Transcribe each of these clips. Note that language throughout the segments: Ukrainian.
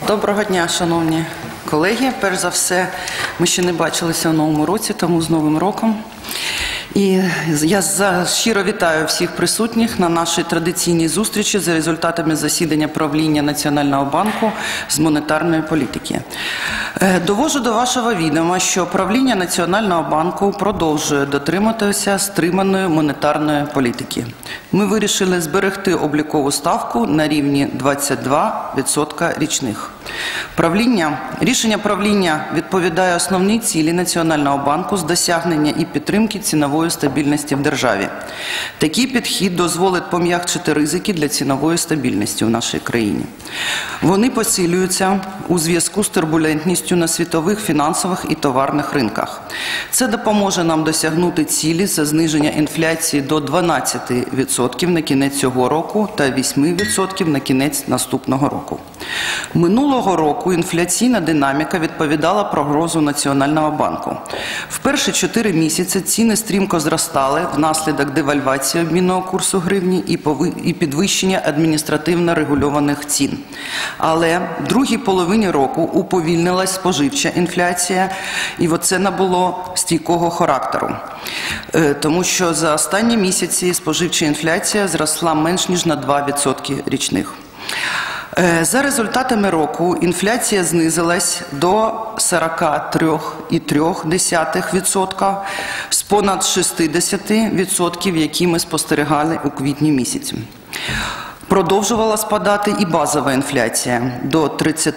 Доброго дня, шановні колеги. Перш за все, ми ще не бачилися в новому році, тому з Новим роком. І я щиро вітаю всіх присутніх на нашій традиційній зустрічі за результатами засідання правління Національного банку з монетарної політики. Довожу до вашого відома, що правління Національного банку продовжує дотримуватися стриманої монетарної політики. Ми вирішили зберегти облікову ставку на рівні 22% річних. Рішення правління відповідає основній цілі Національного банку з досягнення і підтримки цінової стабільності в державі. Такий підхід дозволить пом'якшити ризики для цінової стабільності в нашій країні. Вони посилюються у зв'язку з турбулентністю на світових фінансових і товарних ринках. Це допоможе нам досягнути цілі за зниження інфляції до 12% на кінець цього року та 8% на кінець наступного року. Минулого року інфляційна динаміка відповідала прогнозу Національного банку. В перші 4 місяці ціни стрімко зростали внаслідок девальвації обмінного курсу гривні і підвищення адміністративно регульованих цін. Але в другій половині року уповільнилась споживча інфляція, і це набуло стійкого характеру. Тому що за останні місяці споживча інфляція зросла менш ніж на 2% річних. За результатами року інфляція знизилась до 43,3% з понад 60%, які ми спостерігали у квітні місяці. Продовжувала спадати і базова інфляція до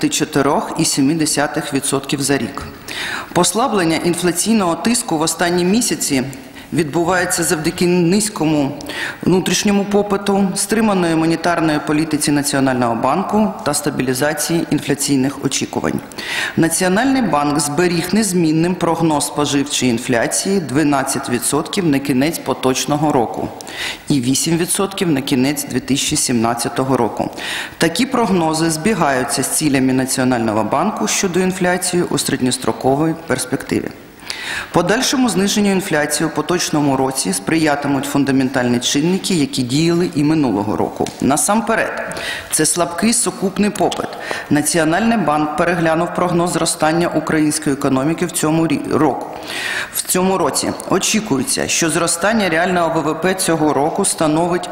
34,7% за рік. Послаблення інфляційного тиску в останні місяці відбувається завдяки низькому внутрішньому попиту, стриманої монетарної політиці Національного банку та стабілізації інфляційних очікувань. Національний банк зберіг незмінним прогноз споживчої інфляції 12% на кінець поточного року і 8% на кінець 2017 року. Такі прогнози збігаються з цілями Національного банку щодо інфляції у середньостроковій перспективі. Подальшому зниженню інфляції у поточному році сприятимуть фундаментальні чинники, які діяли і минулого року. Насамперед, це слабкий сукупний попит. Національний банк переглянув прогноз зростання української економіки в цьому році. Очікується, що зростання реального ВВП цього року становить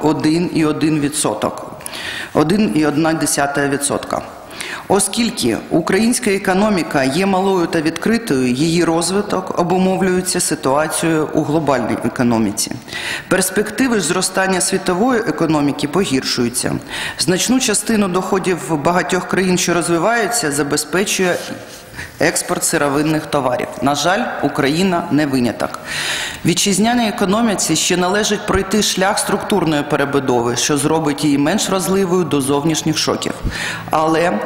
1,1%. Оскільки українська економіка є малою та відкритою, її розвиток обумовлюється ситуацією у глобальній економіці. Перспективи зростання світової економіки погіршуються. Значну частину доходів багатьох країн, що розвиваються, забезпечує експорт сировинних товарів. На жаль, Україна не виняток. Вітчизняній економіці ще належить пройти шлях структурної перебудови, що зробить її менш вразливою до зовнішніх шоків. Але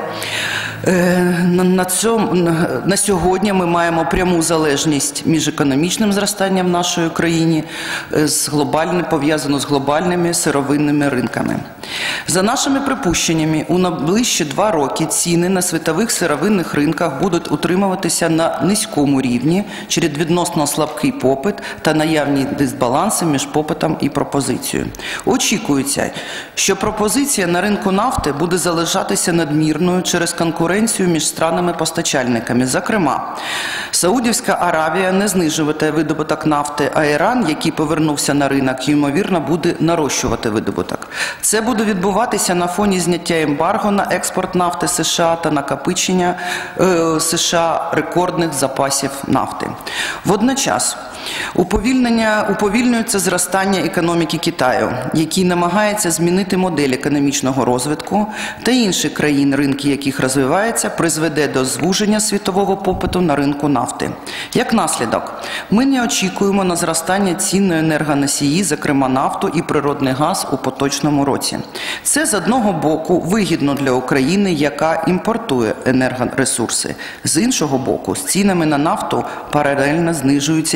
на сьогодні ми маємо пряму залежність між економічним зростанням в нашій країні, пов'язану з глобальними сировинними ринками. За нашими припущеннями, у найближчі 2 роки ціни на світових сировинних ринках будуть утримуватися на низькому рівні через відносно слабкий попит та наявні дисбаланси між попитом і пропозицією. Очікується, що пропозиція на ринку нафти буде залишатися надмірною через конкуренцію між странами-постачальниками. Зокрема, Саудівська Аравія не знижуватиме видобуток нафти, а Іран, який повернувся на ринок, ймовірно, буде нарощувати видобуток. Це буде відбуватися на фоні зняття ембарго на експорт нафти США та накопичення США рекордних запасів нафти. Водночас, уповільнюється зростання економіки Китаю, який намагається змінити модель економічного розвитку, та інші країн, ринки яких розвиваються, призведе до звуження світового попиту на ринку нафти. Як наслідок, ми не очікуємо на зростання цін на енергоносії, зокрема нафту і природний газ у поточному році. Це, з одного боку, вигідно для України, яка імпортує енергоресурси. З іншого боку, з цінами на нафту паралельно знижуються і ціни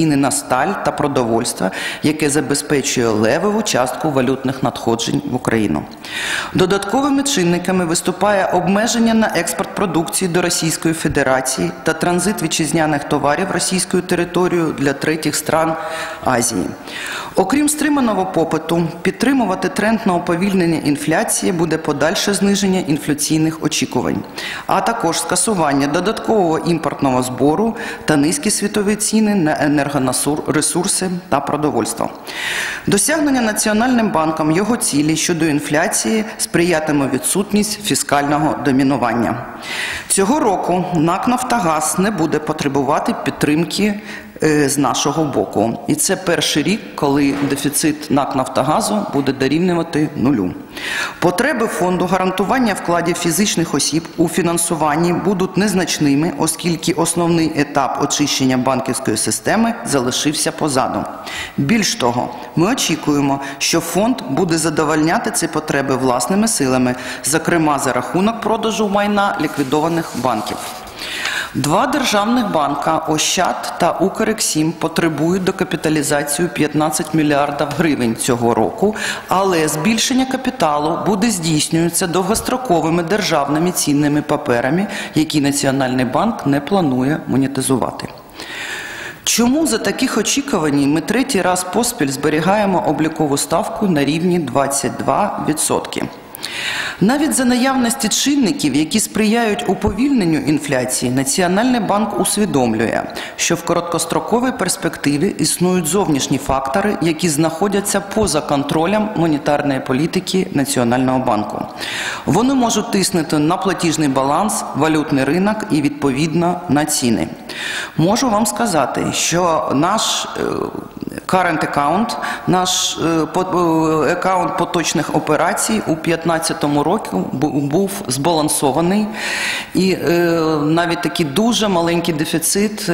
ціни на сталь та продовольство, яке забезпечує левову частку валютних надходжень в Україну. Додатковими чинниками виступає обмеження на експорт продукції до Російської Федерації та транзит вітчизняних товарів російською територією для третіх стран Азії. Окрім стриманого попиту, підтримувати тренд на уповільнення інфляції буде подальше зниження інфляційних очікувань, а також скасування додаткового імпортного збору та низькі світові ціни на енергоресурси та продовольство. Досягнення Національним банком його цілі щодо інфляції сприятиме відсутність фіскального домінування. Цього року НАК «Нафтогаз» не буде потребувати підтримки з нашого боку. І це перший рік, коли дефіцит НАК «Нафтогазу» буде дорівнювати нулю. Потреби фонду гарантування вкладів фізичних осіб у фінансуванні будуть незначними, оскільки основний етап очищення банківської системи залишився позаду. Більш того, ми очікуємо, що фонд буде задовольняти ці потреби власними силами, зокрема за рахунок продажу майна ліквідованих банків. Два державних банка «Ощад» та «Укрексім» потребують докапіталізацію 15 мільярдів гривень цього року, але збільшення капіталу буде здійснюватися довгостроковими державними цінними паперами, які Національний банк не планує монетизувати. Чому за таких очікувань ми третій раз поспіль зберігаємо облікову ставку на рівні 22%? Навіть за наявності чинників, які сприяють уповільненню інфляції, Національний банк усвідомлює, що в короткостроковій перспективі існують зовнішні фактори, які знаходяться поза контролем монетарної політики Національного банку. Вони можуть тиснути на платіжний баланс, валютний ринок і, відповідно, на ціни. Можу вам сказати, що наш current account, наш аккаунт поточних операцій у 2015 році був збалансований, і навіть такий дуже маленький дефіцит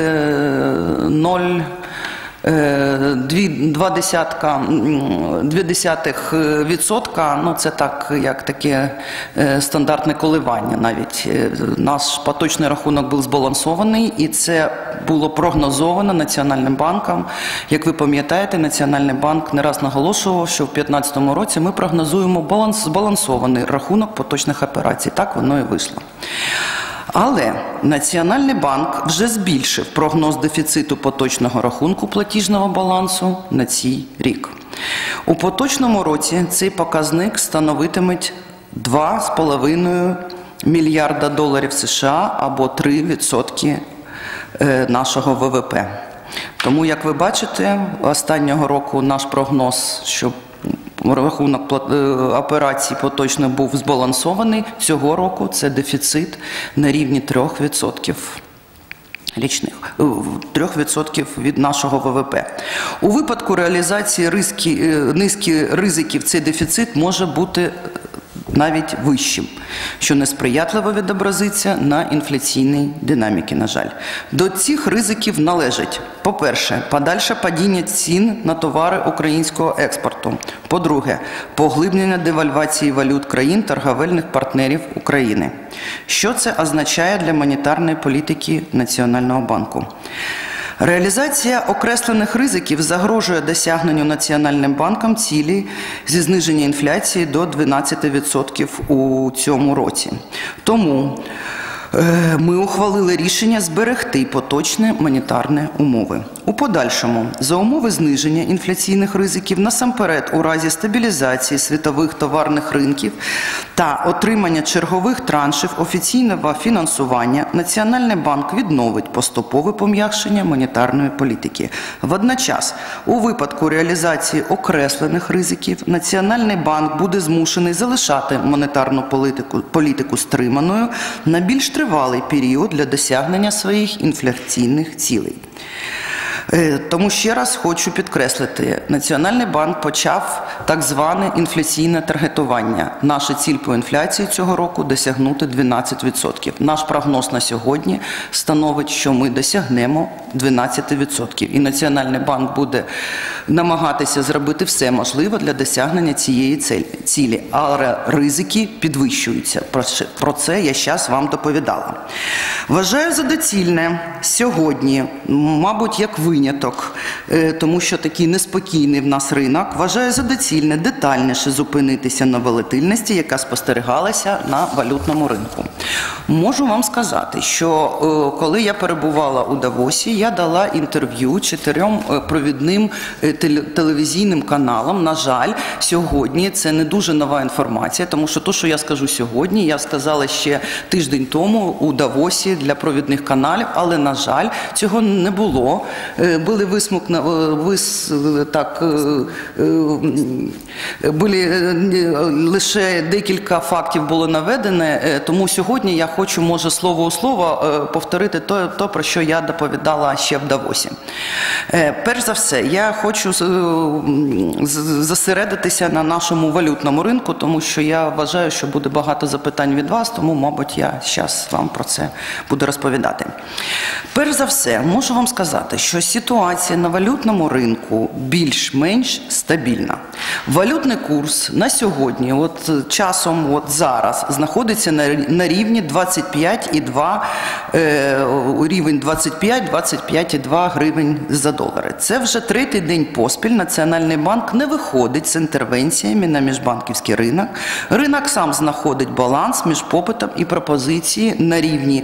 0,2%, ну це так, як таке стандартне коливання навіть. Наш поточний рахунок був збалансований, і це було прогнозовано Національним банком. Як ви пам'ятаєте, Національний банк не раз наголошував, що в 2015 році ми прогнозуємо збалансований рахунок поточних операцій. Так воно і вийшло. Але Національний банк вже збільшив прогноз дефіциту поточного рахунку платіжного балансу на цей рік. У поточному році цей показник становитиме 2,5 мільярда доларів США або 3% нашого ВВП. Тому, як ви бачите, останнього року наш прогноз, що рахунок операцій поточно був збалансований, цього року це дефіцит на рівні 3% річних, 3% від нашого ВВП. У випадку реалізації низки ризиків цей дефіцит може бути навіть вищим, що несприятливо відобразиться на інфляційній динаміці, на жаль. До цих ризиків належить, по-перше, подальше падіння цін на товари українського експорту. По-друге, поглиблення девальвації валют країн торговельних партнерів України. Що це означає для монетарної політики Національного банку? Реалізація окреслених ризиків загрожує досягненню Національним банком цілі зі зниження інфляції до 12% у цьому році. Тому ми ухвалили рішення зберегти поточні монетарні умови. У подальшому, за умови зниження інфляційних ризиків, насамперед у разі стабілізації світових товарних ринків та отримання чергових траншів офіційного фінансування, Національний банк відновить поступове пом'якшення монетарної політики. Водночас, у випадку реалізації окреслених ризиків, Національний банк буде змушений залишати монетарну політику стриманою на більш тривалий період для досягнення своїх інфляційних цілей. Тому ще раз хочу підкреслити, Національний банк почав так зване інфляційне таргетування. Наша ціль по інфляції цього року досягнути 12%. Наш прогноз на сьогодні становить, що ми досягнемо 12%. І Національний банк буде намагатися зробити все можливе для досягнення цієї цілі. Але ризики підвищуються. Про це я зараз вам доповідала. Вважаю за доцільне сьогодні, мабуть, як ви, виняток, тому що такий неспокійний в нас ринок, вважаю за доцільне детальніше зупинитися на волатильності, яка спостерігалася на валютному ринку. Можу вам сказати, що коли я перебувала у Давосі, я дала інтерв'ю 4 провідним телевізійним каналам. На жаль, сьогодні це не дуже нова інформація, тому що те, що я скажу сьогодні, я сказала ще тиждень тому у Давосі для провідних каналів, але, на жаль, цього не було. Були лише декілька фактів було наведене, тому сьогодні я хочу, може, слово у слово повторити те, про що я доповідала ще в Давосі. Перш за все, я хочу зосередитися на нашому валютному ринку, тому що я вважаю, що буде багато запитань від вас, тому, мабуть, я зараз вам про це буду розповідати. Перш за все, можу вам сказати, що ситуація на валютному ринку більш-менш стабільна. Валютний курс на сьогодні, часом зараз, знаходиться на рівні 25,2, рівень 25-25,2 гривень за долари. Це вже третій день поспіль Національний банк не виходить з інтервенціями на міжбанківський ринок. Ринок сам знаходить баланс між попитом і пропозицією на рівні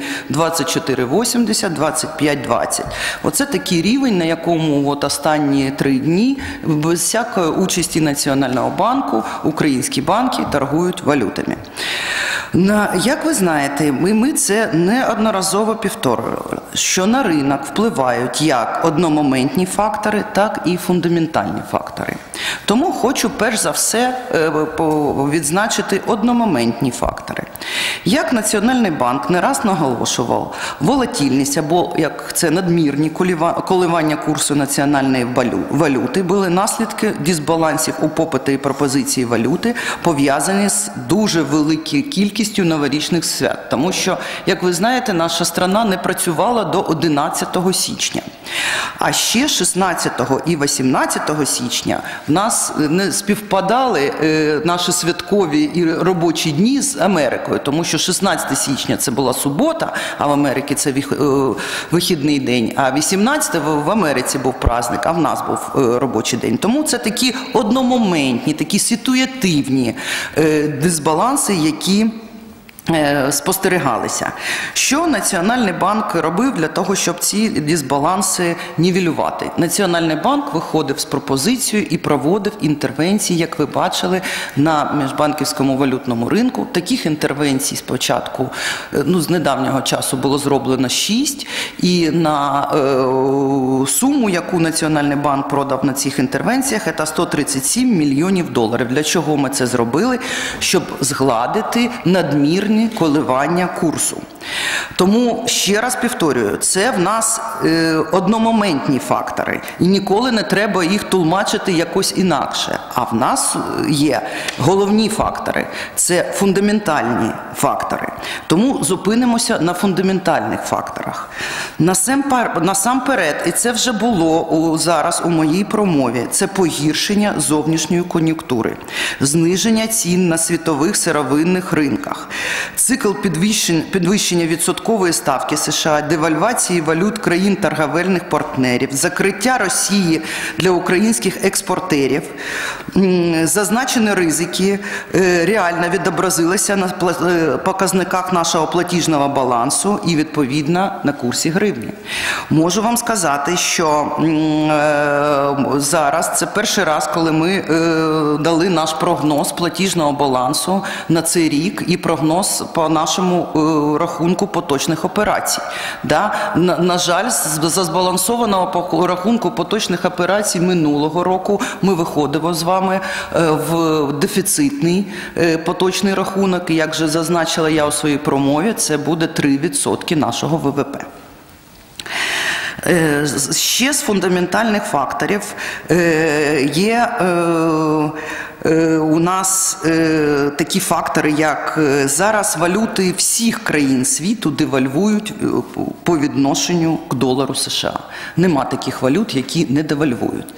24,80-25,20. Оце такий рівень, на якому останні 3 дні без всякої участі Національного банку українські банки торгують валютами. Як ви знаєте, ми це неодноразово повторювали, що на ринок впливають як одномоментні фактори, так і фундаментальні фактори. Тому хочу перш за все відзначити одномоментні фактори. Як Національний банк не раз наголошував, волатильність або, як це, надмірні коливання курсу національної валюти були наслідки дисбалансів у попиті і пропозиції валюти, пов'язані з дуже великою кількістю новорічних свят. Тому що, як ви знаєте, наша країна не працювала до 11 січня. А ще 16 і 18 січня в нас не співпадали наші святкові і робочі дні з Америкою, тому що 16 січня це була субота, а в Америці це вихідний день, а 18 в Америці був праздник, а в нас був робочий день. Тому це такі одномоментні, такі ситуативні дисбаланси, які спостерігалися. Що Національний банк робив для того, щоб ці дисбаланси нівелювати? Національний банк виходив з пропозицією і проводив інтервенції, як ви бачили, на міжбанківському валютному ринку. Таких інтервенцій спочатку, з недавнього часу було зроблено 6, і на суму, яку Національний банк продав на цих інтервенціях, це 137 мільйонів доларів. Для чого ми це зробили? Щоб згладити надмірні коливання курсу. Тому, ще раз повторюю, це в нас одномоментні фактори, і ніколи не треба їх тлумачити якось інакше. А в нас є головні фактори, це фундаментальні фактори. Тому зупинимося на фундаментальних факторах. Насамперед, і це вже було зараз у моїй промові, це погіршення зовнішньої кон'юнктури, зниження цін на світових сировинних ринках, цикл підвищення відсоткової ставки США, девальвації валют країн торговельних партнерів, закриття Росії для українських експортерів. Зазначені ризики реально відобразилися на показниках нашого платіжного балансу і, відповідно, на курсі гривні. Можу вам сказати, що зараз це перший раз, коли ми дали наш прогноз платіжного балансу на цей рік і прогноз по нашому рахунку поточних операцій. На жаль, за збалансованого рахунку поточних операцій минулого року ми виходимо з вами в дефіцитний поточний рахунок, і, як же зазначила я у своїй промові, це буде 3% нашого ВВП. Ще з фундаментальних факторів є у нас такі фактори, як зараз валюти всіх країн світу девальвують по відношенню к долару США. Нема таких валют, які не девальвують.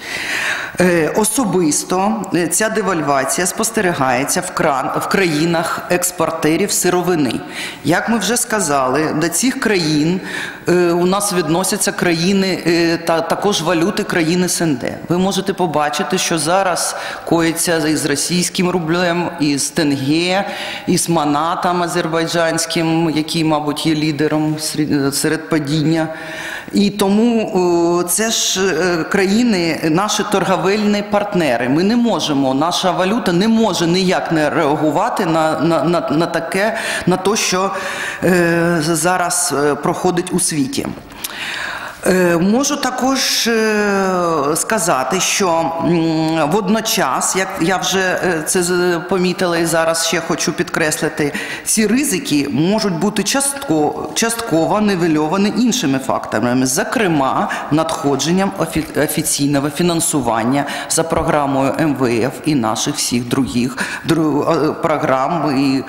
Особисто ця девальвація спостерігається в країнах експортерів сировини. Як ми вже сказали, до цих країн у нас відносяться країни, також валюти країн СНД. Ви можете побачити, що зараз коїться із російським рублем, із тенге, із манатом азербайджанським, який, мабуть, є лідером серед падіння. І тому це ж країни, наші торговельні партнери. Ми не можемо, наша валюта не може ніяк не реагувати на таке, на те, що зараз проходить у світі. Можу також сказати, що водночас, як я вже це помітила і зараз ще хочу підкреслити, ці ризики можуть бути частково нівельовані іншими факторами, зокрема надходженням офіційного фінансування за програмою МВФ і наших всіх других програм, і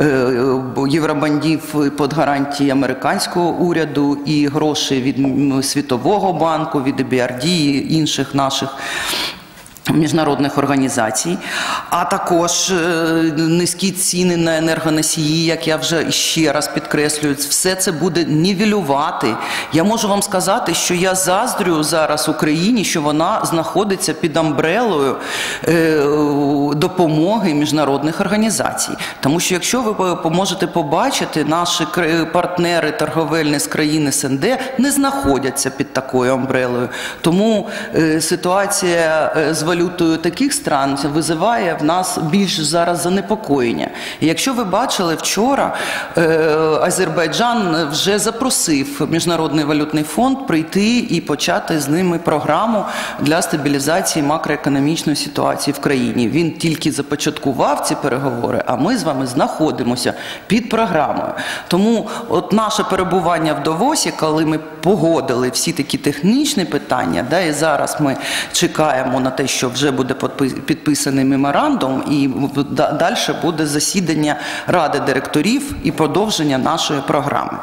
євробондів під гарантії американського уряду, і гроші від Світового банку, від EBRD і інших наших міжнародних організацій, а також низькі ціни на енергоносії, як я вже ще раз підкреслюю, все це буде нівелювати. Я можу вам сказати, що я заздрю зараз Україні, що вона знаходиться під амбрелою допомоги міжнародних організацій. Тому що якщо ви можете побачити, наші партнери торговельні з країн СНД не знаходяться під такою амбрелою. Тому ситуація з валютою таких стран визиває в нас більш зараз занепокоєння. І якщо ви бачили, вчора Азербайджан вже запросив Міжнародний валютний фонд прийти і почати з ними програму для стабілізації макроекономічної ситуації в країні. Він тільки започаткував ці переговори, а ми з вами знаходимося під програмою. Тому от наше перебування в Давосі, коли ми погодили всі такі технічні питання, да, і зараз ми чекаємо на те, що вже буде підписаний меморандум, і далі буде засідання Ради директорів і продовження нашої програми.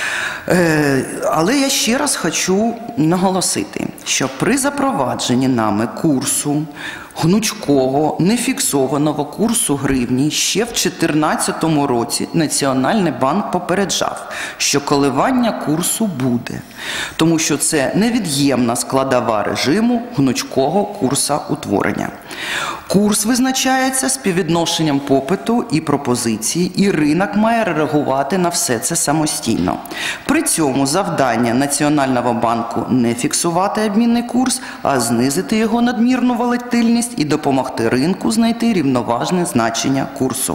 Але я ще раз хочу наголосити, що при запровадженні нами курсу гнучкого, нефіксованого курсу гривні ще в 2014 році Національний банк попереджав, що коливання курсу буде, тому що це невід'ємна складова режиму гнучкого курсоутворення. Курс визначається співвідношенням попиту і пропозиції, і ринок має реагувати на все це самостійно. При цьому завдання Національного банку не фіксувати обмінний курс, а знизити його надмірну волатильність і допомогти ринку знайти рівноважне значення курсу.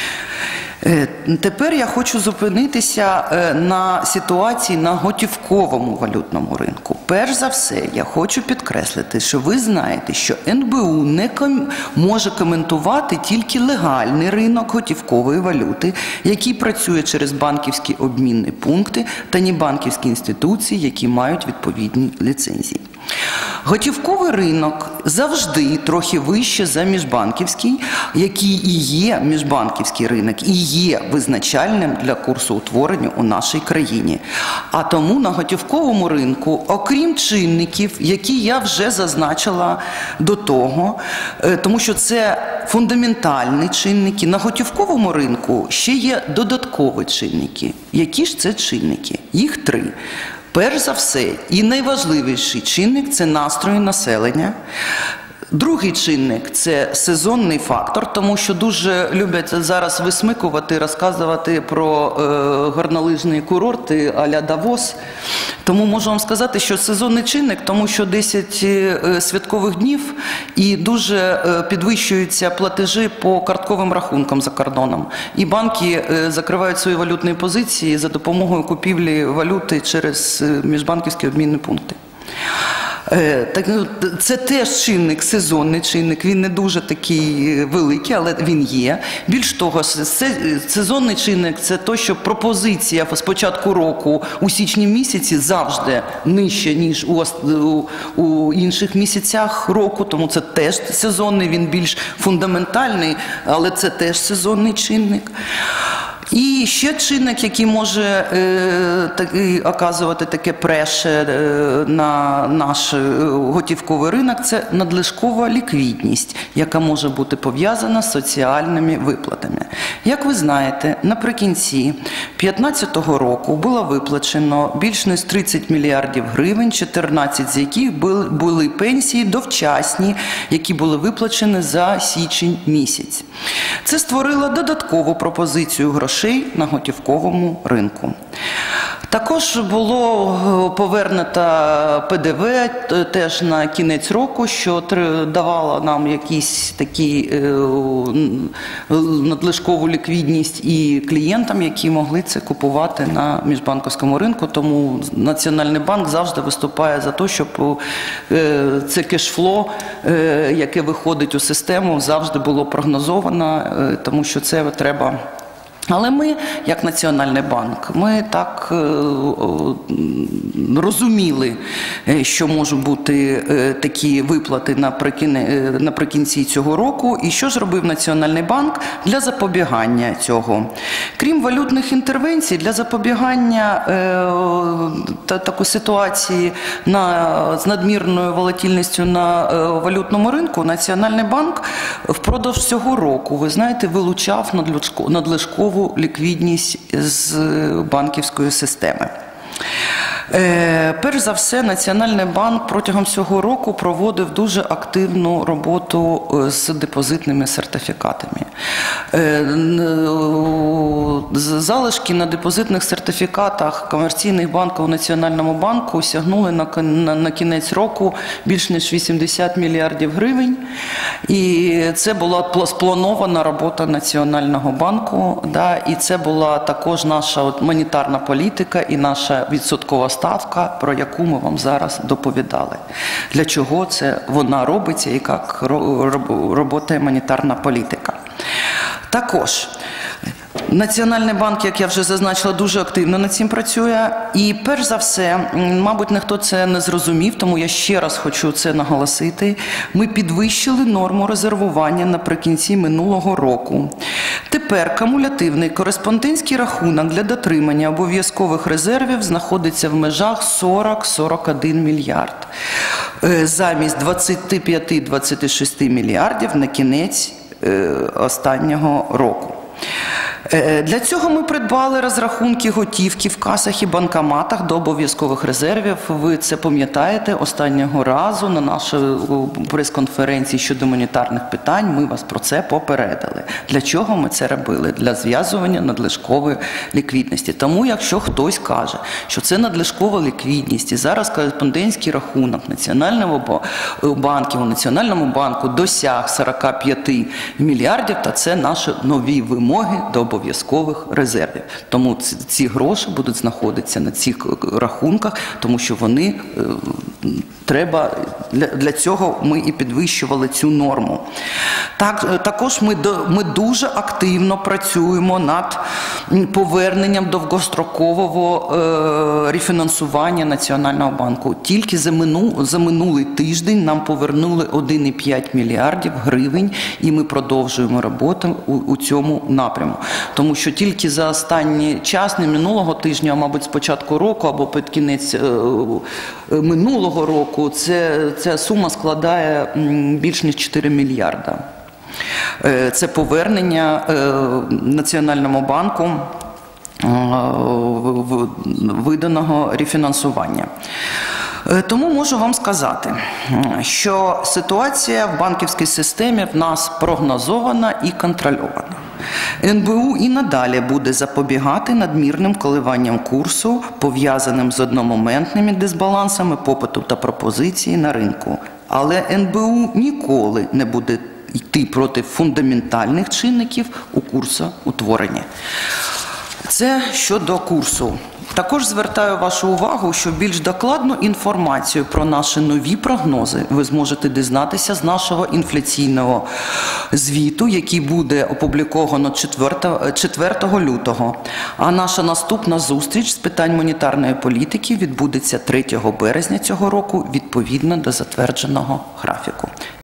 Тепер я хочу зупинитися на ситуації на готівковому валютному ринку. Перш за все, я хочу підкреслити, що ви знаєте, що НБУ не може коментувати тільки легальний ринок готівкової валюти, який працює через банківські обмінні пункти та небанківські інституції, які мають відповідні ліцензії. Готівковий ринок завжди трохи вище за міжбанківський, який і є міжбанківський ринок, і є визначальним для курсоутворення у нашій країні. А тому на готівковому ринку, окрім чинників, які я вже зазначила до того, тому що це фундаментальні чинники, на готівковому ринку ще є додаткові чинники. Які ж це чинники? Їх 3. Перш за все, і найважливіший чинник – це настрої населення. Другий чинник – це сезонний фактор, тому що дуже люблять зараз висмикувати, розказувати про горнолижні курорти а-ля Давос. Тому можу вам сказати, що сезонний чинник, тому що 10 святкових днів і дуже підвищуються платежі по картковим рахункам за кордоном. І банки закривають свої валютні позиції за допомогою купівлі валюти через міжбанківські обмінні пункти. Це теж чинник, сезонний чинник, він не дуже такий великий, але він є. Більш того, сезонний чинник – це те, що пропозиція з початку року у січні місяці завжди нижча, ніж у інших місяцях року, тому це теж сезонний, він більш фундаментальний, але це теж сезонний чинник. І ще чинник, який може оказувати таке преше на наш готівковий ринок, це надлишкова ліквідність, яка може бути пов'язана з соціальними виплатами. Як ви знаєте, наприкінці 2015 року було виплачено більш ніж 30 мільярдів гривень, 14 з яких були пенсії довчасні, які були виплачені за січень місяць. Це створило додаткову пропозицію грошей на готівковому ринку. Також було повернуто ПДВ теж на кінець року, що давало нам якісь такі надлишкову ліквідність і клієнтам, які могли це купувати на міжбанківському ринку. Тому Національний банк завжди виступає за те, щоб це кешфло, яке виходить у систему, завжди було прогнозовано, тому що це треба. Але ми, як Національний банк, ми так розуміли, що можуть бути такі виплати наприкінці цього року. І що ж робив Національний банк для запобігання цього? Крім валютних інтервенцій, для запобігання такої ситуації з надмірною волатильністю на валютному ринку, Національний банк впродовж цього року, ви знаєте, вилучав надлишкову ліквідність з банківської системи. Перш за все, Національний банк протягом цього року проводив дуже активну роботу з депозитними сертифікатами. Залишки на депозитних сертифікатах комерційних банків у Національному банку сягнули на кінець року більш ніж 80 мільярдів гривень. І це була спланована робота Національного банку, і це була також наша монетарна політика і наша відсоткова ставка, про яку ми вам зараз доповідали. Для чого це вона робиться і як працює монетарна політика. Також Національний банк, як я вже зазначила, дуже активно над цим працює. І перш за все, мабуть, ніхто це не зрозумів, тому я ще раз хочу це наголосити, ми підвищили норму резервування наприкінці минулого року. Тепер кумулятивний кореспондентський рахунок для дотримання обов'язкових резервів знаходиться в межах 40-41 мільярд. Замість 25-26 мільярдів на кінець останнього року. Для цього ми придбали розрахунки готівки в касах і банкоматах до обов'язкових резервів. Ви це пам'ятаєте, останнього разу на нашій прес-конференції щодо монетарних питань ми вас про це попередили. Для чого ми це робили? Для зв'язування надлишкової ліквідності. Тому якщо хтось каже, що це надлишкова ліквідність і зараз кореспондентський рахунок Національного банку, у Національному банку досяг 45 мільярдів, то це наші нові вимоги до обов'язкових резервів. Тому ці гроші будуть знаходитися на цих рахунках, тому що вони треба, для цього ми і підвищували цю норму. Також ми дуже активно працюємо над поверненням довгострокового рефінансування Національного банку. Тільки за минулий тиждень нам повернули 1,5 мільярдів гривень, і ми продовжуємо роботу у цьому напрямку. Тому що тільки за останній час, не минулого тижня, а, мабуть, з початку року або під кінець минулого року, ця сума складає більш ніж 4 мільярда. Це повернення Національному банку виданого рефінансування. Тому можу вам сказати, що ситуація в банківській системі в нас прогнозована і контрольована. НБУ і надалі буде запобігати надмірним коливанням курсу, пов'язаним з одномоментними дисбалансами попиту та пропозиції на ринку. Але НБУ ніколи не буде йти проти фундаментальних чинників у курсоутворенні. Це щодо курсу. Також звертаю вашу увагу, що більш докладну інформацію про наші нові прогнози ви зможете дізнатися з нашого інфляційного звіту, який буде опубліковано 4 лютого. А наша наступна зустріч з питань монетарної політики відбудеться 3 березня цього року, відповідно до затвердженого графіку.